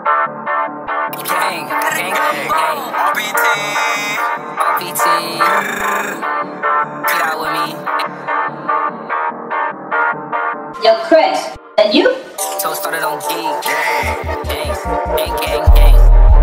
Gang, gang, gang. RBT. RBT. Get out with me. Yo, Chris, that you? So started on geek. Gang. Gang, gang, gang, gang.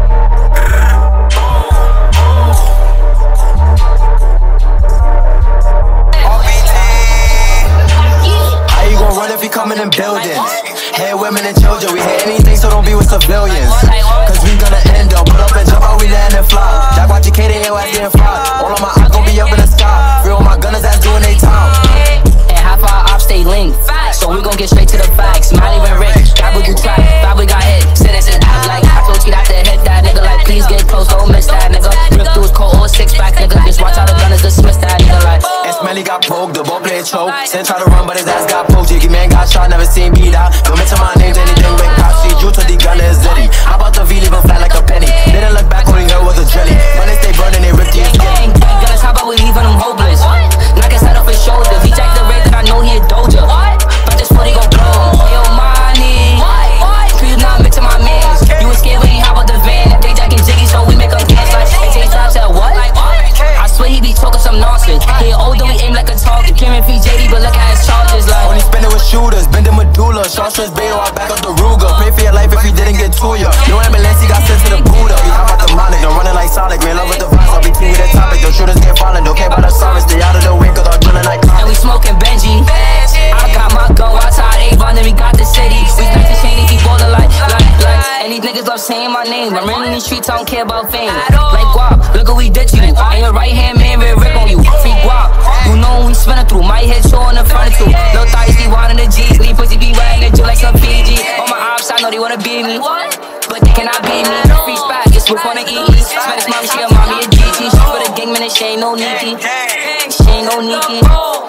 How you gon' run if you coming in buildings? Hey, women and children, we hate anything, so don't be with civilians. Cause we gonna end up, pull up and jump out, we land and fly. Jack watch your K, your ass getting fried. All of my eyes gon' be up in the sky. Free all my gunners that's doing they time. And half our ops stay linked, so we gon' get straight to the facts. Not even rich, got what you try, thought we got hit. Said it's an act like I told you not to hit that nigga. Like please get close, don't miss that nigga. Rip through his cold or 6-pack nigga. Just watch how the gunners dismiss that nigga like. And Smelly got poked, the ball player choke. Sin try to run, but his ass got poked. Jiggy man got shot, never seen beat out. Don't mention my name, anything with cops. See you to the gunner is Zeddy. How about the V leaving flat like a penny? Didn't look back, all he heard was a jelly. When they stay burning, they rip the Gang, gang, gunners, how about we leaving them hopeless? Knock his head off his shoulder. He jacked the red, then I know he a doja. But this footy gon' blow. Yo, money. Please not mix to my mans. You was scared when he hop out the van. They jacking jiggy, so we make them dance like AJ Styles said what? I swear he be talking some nonsense. He older, we aim like a target. Can't repeat JD, but look at his charges like. Only spending with shooters, bending medulla. Short stress bail, I back up the Ruger. Pray for your life if he didn't get to ya. No ambulance, he got sent to the Buddha. We hop out the Monic, I'm running like Sonic. Man, love with the vibes, I'll be team with the topic. The shooters get violent, don't care about the sirens. Stay out of the way, cause I'm drilling like And we smoking Benji. I got my gun, watch how they run, then we got the city. We back to chain, they keep ballin' like. And these niggas love saying my name. I'm running these streets, I don't care about fame. Like guap, look what we did to you. And your right hand man, red rip on you. Free guap, you know we spinning through. My head showing the front of two. Lil' thighs be winding the G's. Leave pussy be riding the Jew like some PG. On my ops, I know they wanna beat me, but they cannot beat me. Free spot, just whip on the EE. Smell his mommy, she a mommy, a GG. She for the gang, man, she ain't no Nikki. She ain't no Nikki.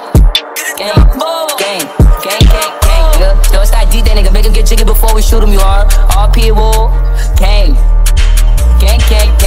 Gang, gang, gang, gang, gang, nigga. Yo, it's that D, that nigga. Make him get jiggy before we shoot him, you are. RP, whoa, gang, gang, gang.